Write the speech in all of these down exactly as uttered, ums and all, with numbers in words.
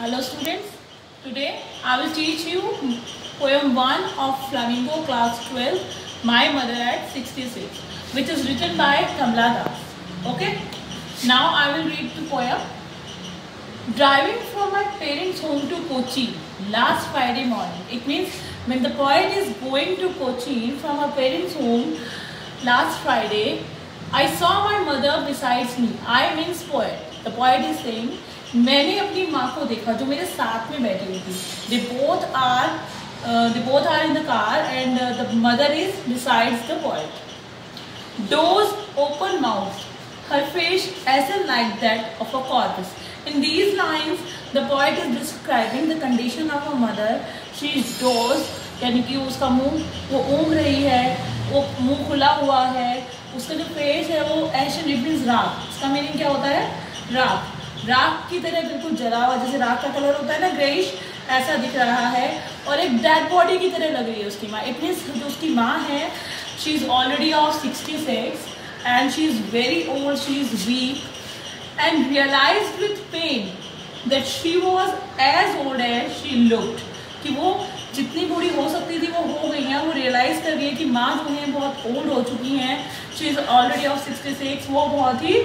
Hello students, today I will teach you poem one of Flamingo class twelve, My Mother at sixty-six, which is written by Kamla Das. Okay, now I will read the poem. Driving from my parents' home to Kochi last Friday morning. It means when the poet is going to Kochi from her parents' home last Friday, I saw my mother besides me. I means poet. The poet is saying, मैंने अपनी माँ को देखा जो मेरे साथ में बैठी हुई थी. They both are, uh, they both are in the car and uh, the mother is besides the poet. Doors open mouth, her face as in like that of a corpse. In these lines, the poet is describing the condition of a mother. She is dozed, यानी कि उसका मुंह वो ऊँग रही है, वो मुंह खुला हुआ है, उसका जो फेस है वो एशन इट मीन्स राख. इसका मीनिंग क्या होता है? राख. राख की तरह बिल्कुल जला हुआ, जैसे राख का कलर होता है ना ग्रेइश, ऐसा दिख रहा है और एक डेड बॉडी की तरह लग रही है उसकी माँ. इट मीन्स जो उसकी माँ है, she is already of sixty six and she is very old, she is weak and realized with pain that she was as old as she looked. कि वो जितनी बूढ़ी हो सकती थी वो हो गई हैं. वो रियलाइज़ कर रही है कि माँ जो है बहुत ओल्ड हो चुकी हैं. She is already of sixty six, वो बहुत ही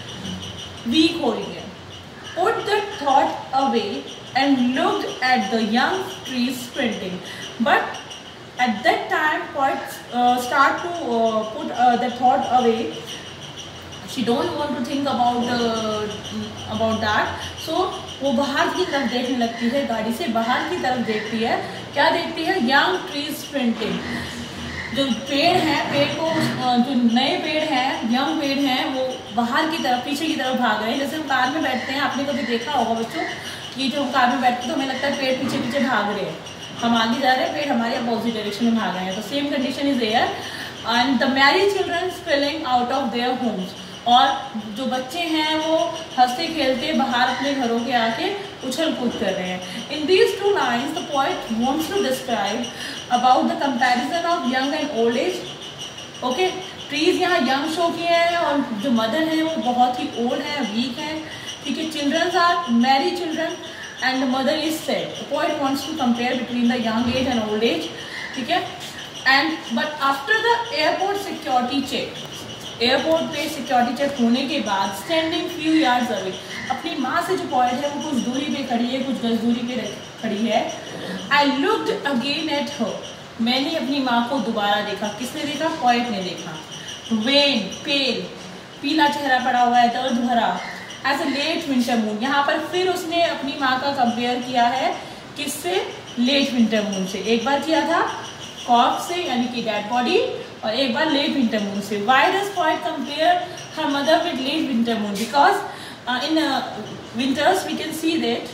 वीक हो रही है. Put the thought away and looked at the young trees sprinting. But at that time, poets uh, start to uh, put uh, the thought away. She don't want to think about uh, about that. So वो बाहर की तरफ देखने लगती है, गाड़ी से बाहर की तरफ देखती है. क्या देखती है? Young trees sprinting. जो पेड़ हैं, पेड़ को जो नए पेड़ हैं, यंग पेड़ हैं, वो बाहर की तरफ, पीछे की तरफ भाग रहे हैं. जैसे हम कार में बैठते हैं, आपने कभी देखा होगा बच्चों, कि जो हम कार में बैठते हैं तो हमें लगता है पेड़ पीछे पीछे भाग रहे हैं. हम आगे जा रहे हैं, पेड़ हमारे अपोजिट डायरेक्शन में भाग रहे हैं. तो same condition is there. And the married children spilling out of their homes. और जो बच्चे हैं वो हंसते खेलते बाहर अपने घरों के आके उछल कूद कर रहे हैं. In these two lines the poet wants to describe about the comparison of young and old age. Okay, trees यहाँ यंग शो किए हैं और जो मदर है वो बहुत ही ओल्ड है, वीक है. ठीक है, childrens are married children and the mother is sad. The poet wants to compare between the young age and old age. ठीक है, and but after the airport security check, airport पे security check होने के बाद standing few yards away, अपनी माँ से जो पॉइंट है वो कुछ दूरी पे खड़ी है, कुछ गज दूरी पे खड़ी है. I looked again at her. मैंने अपनी माँ को दोबारा देखा. किसने देखा? पॉइंट ने देखा. वेन, पेल, पीला चेहरा पड़ा हुआ है, दर्द भरा, as a late winter moon. यहाँ पर फिर उसने अपनी माँ का कंपेयर किया है किससे? लेट विंटर मून से. एक बार किया था कॉर्प्स से, यानी कि डेड बॉडी, और एक बार लेट विंटर मून से. Why does poet compare her mother with late winter moon? Because in winters we can see that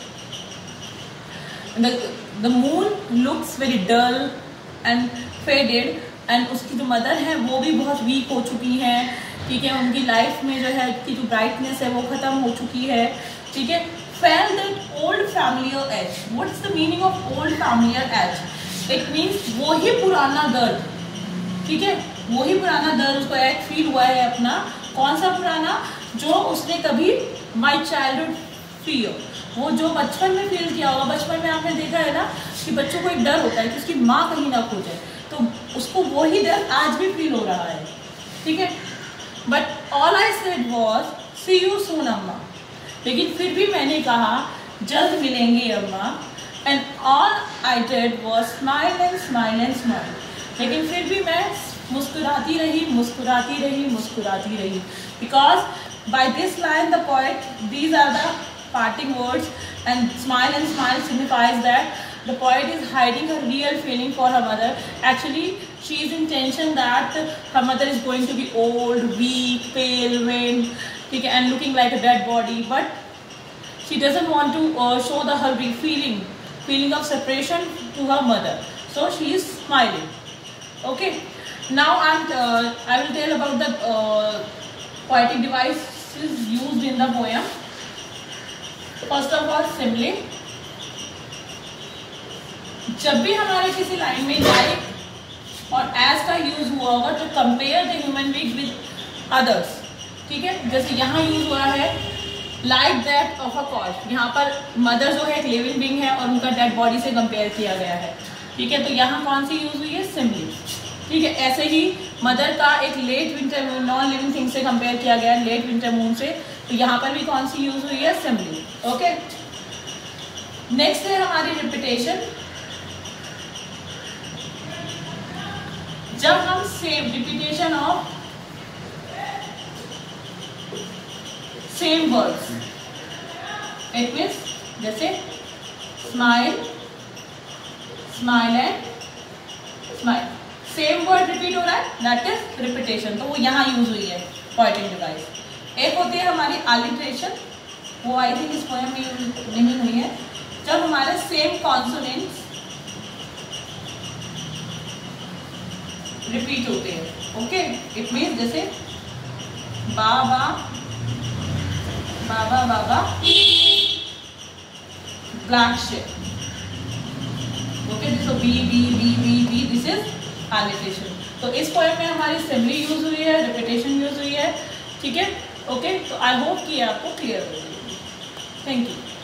the moon looks very dull and faded. And उसकी जो mother है वो भी बहुत वीक हो चुकी हैं. ठीक है, उनकी लाइफ में जो है की जो ब्राइटनेस है वो ख़त्म हो चुकी है. ठीक है, felt that old familiar age. What's the meaning of old familiar age? It means वो ही पुराना दर्द. ठीक है, वही पुराना दर्द उसको एक फील हुआ है अपना. कौन सा पुराना? जो उसने कभी माई चाइल्डहुड फियर, वो जो बचपन में फील किया होगा. बचपन में आपने देखा है ना कि बच्चों को एक डर होता है कि उसकी माँ कहीं ना खो जाए, तो उसको वही डर आज भी फील हो रहा है. ठीक है, but all I said was see you soon Amma. लेकिन फिर भी मैंने कहा जल्द मिलेंगे अम्मा. And all I did was smile and smile and smile. लेकिन फिर भी मैं मुस्कुराती रही, मुस्कुराती रही, मुस्कुराती रही. Because by this line the poet, these are the parting words, and smile and smile signifies that the poet is hiding her real feeling for her mother. Actually, she is in tension that her mother is going to be old, weak, pale, wan, okay, and looking like a dead body. But she doesn't want to uh, show the her feeling, feeling of separation to her mother. So she is smiling. Okay, now I'm uh, I will tell about the uh, poetic devices used in the poem. First of all, simile. जब भी हमारे किसी line में like और as का use हुआ होगा तो compare the human being with others. ठीक है, जैसे यहाँ यूज हुआ है like that of a corpse, यहाँ पर मदर जो है एक लिविंग बीइंग है और उनका डेड बॉडी से कंपेयर किया गया है, ठीक है। तो यहाँ कौन सी यूज हुई है, सिमिली, ठीक है। ऐसे ही मदर का एक late winter moon non living thing से कंपेयर किया गया है, लेट विंटर मून से, तो यहाँ पर भी कौन सी यूज हुई है, सिमिली, ओके। नेक्स्ट है हमारी रिपीटेशन। जब हम same repetition of same words, it means जैसे smile, smile and smile, same word repeat हो रहा है, दैट इज रिपीटेशन, तो वो यहाँ यूज हुई है पोएटिक डिवाइस। एक होती है हमारी अलिटरेशन, वो आई थिंक इस पोएम में यूज नहीं हुई है। जब हमारे सेम कॉन्सोनेंट्स रिपीट होते हैं, ओके, इट मीन्स जैसे baa baa baa black sheep, okay, so B B B B B this is alliteration. तो इस पोएम में हमारी सिमिली यूज हुई है, रिपीटेशन यूज हुई है, ठीक है, ओके। तो आई होप कि आपको क्लियर हो गई। Thank you.